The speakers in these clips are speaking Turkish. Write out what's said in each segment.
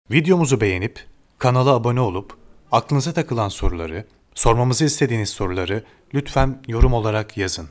Videomuzu beğenip kanala abone olup aklınıza takılan soruları, sormamızı istediğiniz soruları lütfen yorum olarak yazın.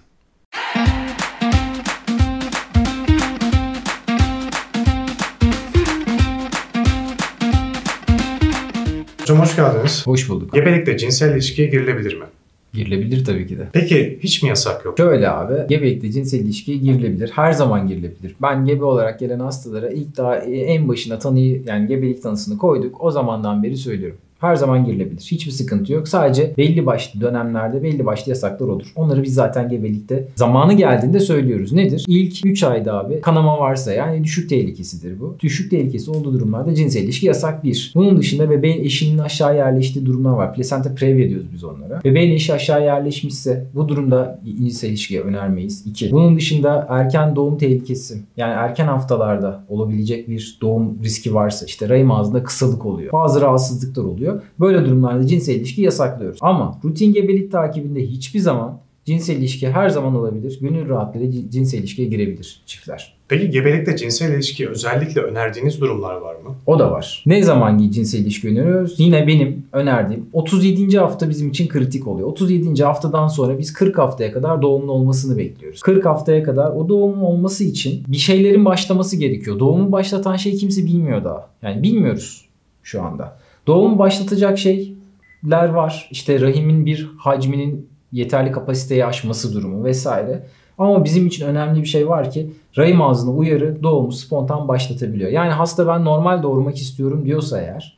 Hocam hoş geldiniz. Hoş bulduk. Gebelikte cinsel ilişkiye girilebilir mi? Girilebilir tabii ki de. Peki hiç mi yasak yok? Şöyle abi, gebelikte cinsel ilişkiye girilebilir. Her zaman girilebilir. Ben gebe olarak gelen hastalara ilk daha en başına yani gebelik tanısını koyduk. O zamandan beri söylüyorum. Her zaman girilebilir. Hiçbir sıkıntı yok. Sadece belli başlı dönemlerde belli başlı yasaklar olur. Onları biz zaten gebelikte zamanı geldiğinde söylüyoruz. Nedir? İlk 3 ayda abi kanama varsa yani düşük tehlikesidir bu. Düşük tehlikesi olduğu durumlarda cinsel ilişki yasak 1. Bunun dışında bebeğin eşinin aşağı yerleştiği durumlar var. Plasenta previa diyoruz biz onlara. Bebeğin eşi aşağı yerleşmişse bu durumda cinsel ilişkiye önermeyiz. 2. Bunun dışında erken doğum tehlikesi yani erken haftalarda olabilecek bir doğum riski varsa işte rahim ağzında kısalık oluyor. Bazı rahatsızlıklar oluyor. Böyle durumlarda cinsel ilişki yasaklıyoruz. Ama rutin gebelik takibinde hiçbir zaman cinsel ilişki her zaman olabilir. Gönül rahatlığıyla cinsel ilişkiye girebilir çiftler. Peki gebelikte cinsel ilişki özellikle önerdiğiniz durumlar var mı? O da var. Ne zaman cinsel ilişki öneriyoruz? Yine benim önerdiğim 37. hafta bizim için kritik oluyor. 37. haftadan sonra biz 40 haftaya kadar doğumun olmasını bekliyoruz. 40 haftaya kadar o doğumun olması için bir şeylerin başlaması gerekiyor. Doğumu başlatan şey kimse bilmiyor daha. Yani bilmiyoruz şu anda. Doğumu başlatacak şeyler var. İşte rahimin bir hacminin yeterli kapasiteyi aşması durumu vesaire. Ama bizim için önemli bir şey var ki rahim ağzına uyarı doğumu spontan başlatabiliyor. Yani hasta ben normal doğurmak istiyorum diyorsa eğer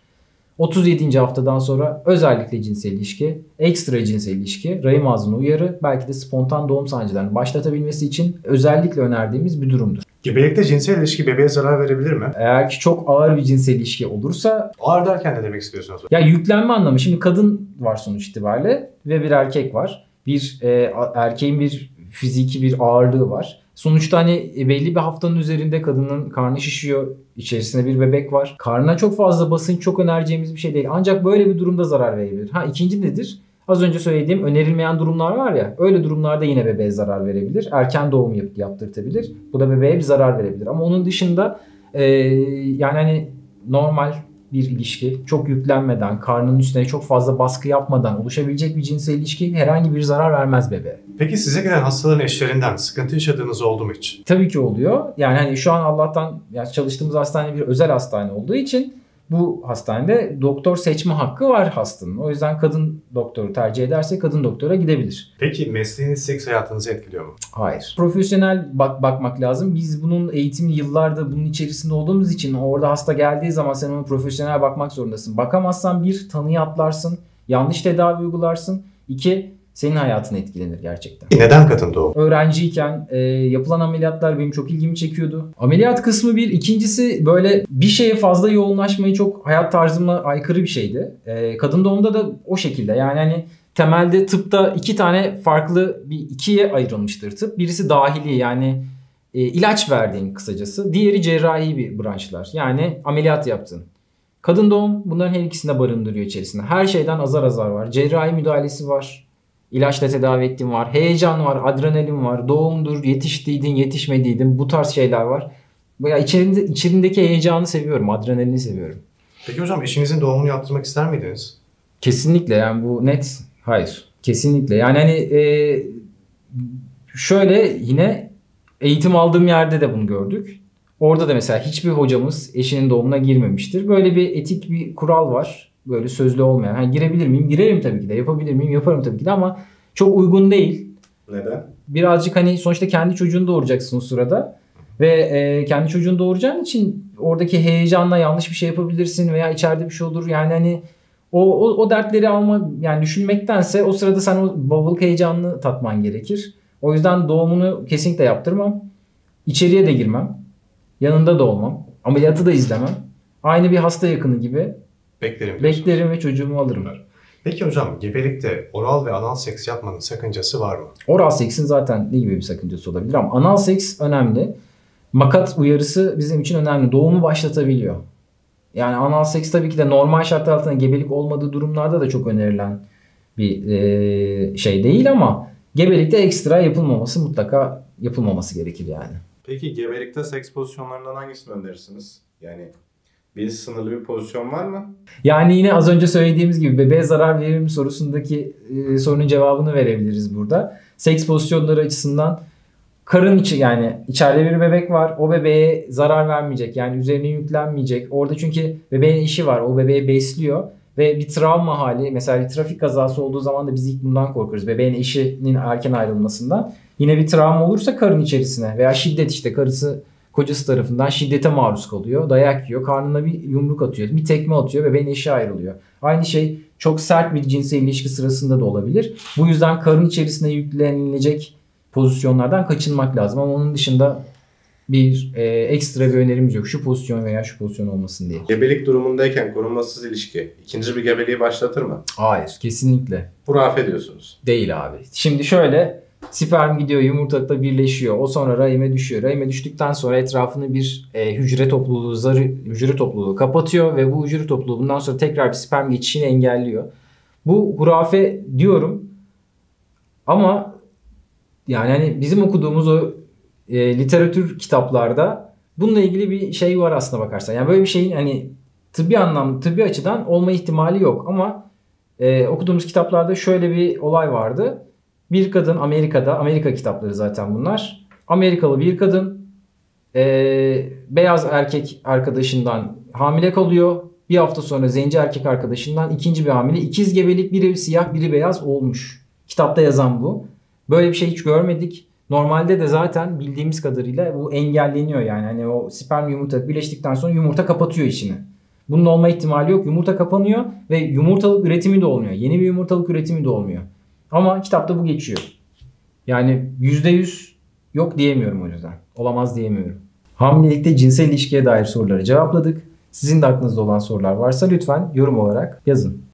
37. haftadan sonra özellikle cinsel ilişki, ekstra cinsel ilişki, rahim ağzına uyarı belki de spontan doğum sancılarını başlatabilmesi için özellikle önerdiğimiz bir durumdur. Gebelikte cinsel ilişki bebeğe zarar verebilir mi? Eğer ki çok ağır bir cinsel ilişki olursa... Ağır derken ne demek istiyorsunuz? Ya yüklenme anlamı. Şimdi kadın var sonuç itibariyle ve bir erkek var. Bir erkeğin bir fiziki bir ağırlığı var. Sonuçta hani belli bir haftanın üzerinde kadının karnı şişiyor. İçerisinde bir bebek var. Karnına çok fazla basınç çok önereceğimiz bir şey değil. Ancak böyle bir durumda zarar verebilir. İkinci nedir? Az önce söylediğim önerilmeyen durumlar var ya. Öyle durumlarda yine bebeğe zarar verebilir. Erken doğum yaptırtabilir. Bu da bebeğe bir zarar verebilir. Ama onun dışında yani hani normal bir ilişki çok yüklenmeden, karnının üstüne çok fazla baskı yapmadan oluşabilecek bir cinsel ilişki herhangi bir zarar vermez bebeğe. Peki size gelen hastaların eşlerinden sıkıntı yaşadığınız oldu mu hiç? Tabii ki oluyor. Yani hani şu an Allah'tan yani çalıştığımız hastane bir özel hastane olduğu için bu hastanede doktor seçme hakkı var hastanın. O yüzden kadın doktoru tercih ederse kadın doktora gidebilir. Peki mesleğiniz seks hayatınızı etkiliyor mu? Hayır. Profesyonel bakmak lazım. Biz bunun eğitimini yıllardır bunun içerisinde olduğumuz için orada hasta geldiği zaman sen ona profesyonel bakmak zorundasın. Bakamazsan bir, tanıyı atlarsın. Yanlış tedavi uygularsın. 2, senin hayatın etkilenir gerçekten. Neden kadın doğum? Öğrenciyken yapılan ameliyatlar benim çok ilgimi çekiyordu. Ameliyat kısmı bir. İkincisi böyle bir şeye fazla yoğunlaşmayı çok hayat tarzıma aykırı bir şeydi. Kadın doğumda da o şekilde. Yani hani temelde tıpta 2 tane farklı bir ikiye ayrılmıştır tıp. Birisi dahili yani ilaç verdiğin kısacası. Diğeri cerrahi bir branşlar. Yani ameliyat yaptın. Kadın doğum bunların her ikisini de barındırıyor içerisinde. Her şeyden azar azar var. Cerrahi müdahalesi var. İlaçla tedavi ettiğim var. Heyecan var. Adrenalin var. Doğumdur. Yetiştiydin, yetişmediydin. Bu tarz şeyler var. Ya içerindeki heyecanı seviyorum. Adrenalini seviyorum. Peki hocam eşinizin doğumunu yaptırmak ister miydiniz? Kesinlikle yani bu net. Hayır. Kesinlikle. Yani hani şöyle yine eğitim aldığım yerde de bunu gördük. Orada da mesela hiçbir hocamız eşinin doğumuna girmemiştir. Böyle bir etik bir kural var. Böyle sözlü olmayan. Hani girebilir miyim? Girerim tabii ki de. Yapabilir miyim? Yaparım tabii ki de ama çok uygun değil. Neden? Birazcık hani sonuçta kendi çocuğunu doğuracaksın o sırada. Ve kendi çocuğunu doğuracağın için oradaki heyecanla yanlış bir şey yapabilirsin veya içeride bir şey olur. Yani hani o dertleri alma yani düşünmektense o sırada sen o babalık heyecanını tatman gerekir. O yüzden doğumunu kesinlikle yaptırmam. İçeriye de girmem. Yanında da olmam. Ameliyatı da izlemem. Aynı bir hasta yakını gibi beklerim ve çocuğumu alırım. Peki hocam gebelikte oral ve anal seks yapmanın sakıncası var mı? Oral seksin zaten ne gibi bir sakıncası olabilir ama anal seks önemli. Makat uyarısı bizim için önemli. Doğumu başlatabiliyor. Yani anal seks tabii ki de normal şartlar altında gebelik olmadığı durumlarda da çok önerilen bir şey değil ama gebelikte ekstra mutlaka yapılmaması gerekir yani. Peki gebelikte seks pozisyonlarından hangisini önerirsiniz? Yani Bir sınırlı bir pozisyon var mı? Yani yine az önce söylediğimiz gibi bebeğe zarar verir mi sorusundaki sorunun cevabını verebiliriz burada. Seks pozisyonları açısından karın içi, yani içeride bir bebek var. O bebeğe zarar vermeyecek. Yani üzerine yüklenmeyecek. Orada çünkü bebeğin eşi var. O bebeği besliyor. Ve bir travma hali, mesela bir trafik kazası olduğu zaman da biz ilk bundan korkarız. Bebeğin eşinin erken ayrılmasından. Yine bir travma olursa karın içerisine veya şiddet, işte karısı kocası tarafından şiddete maruz kalıyor. Dayak yiyor. Karnına bir yumruk atıyor. Bir tekme atıyor. Bebeğin eşi ayrılıyor. Aynı şey çok sert bir cinsel ilişki sırasında da olabilir. Bu yüzden karın içerisine yüklenilecek pozisyonlardan kaçınmak lazım. Ama onun dışında bir ekstra bir önerimiz yok. Şu pozisyon veya şu pozisyon olmasın diye. Gebelik durumundayken korunmasız ilişki ikinci bir gebeliği başlatır mı? Hayır, kesinlikle Hurafe diyorsunuz. değil abi. Şimdi şöyle, sperm gidiyor yumurtalıkla birleşiyor. O sonra rahime düşüyor. Rahime düştükten sonra etrafını bir hücre topluluğu kapatıyor ve bu hücre topluluğu bundan sonra tekrar bir sperm geçişini engelliyor. Bu hurafe diyorum ama yani hani bizim okuduğumuz o literatür kitaplarda bununla ilgili bir şey var aslına bakarsan. Yani böyle bir şeyin hani tıbbi açıdan olma ihtimali yok ama okuduğumuz kitaplarda şöyle bir olay vardı. Bir kadın Amerika kitapları zaten bunlar. Amerikalı bir kadın beyaz erkek arkadaşından hamile kalıyor. Bir hafta sonra zenci erkek arkadaşından ikinci bir hamile. İkiz gebelik, biri siyah biri beyaz olmuş. Kitapta yazan bu. Böyle bir şey hiç görmedik. Normalde de zaten bildiğimiz kadarıyla bu engelleniyor yani. Hani o sperm yumurta birleştikten sonra yumurta kapatıyor içini. Bunun olma ihtimali yok. Yumurta kapanıyor ve yumurtalık üretimi de olmuyor. Yeni bir yumurtalık üretimi de olmuyor. Ama kitapta bu geçiyor. Yani %100 yok diyemiyorum o yüzden. Olamaz diyemiyorum. Hamilelikte cinsel ilişkiye dair soruları cevapladık. Sizin de aklınızda olan sorular varsa lütfen yorum olarak yazın.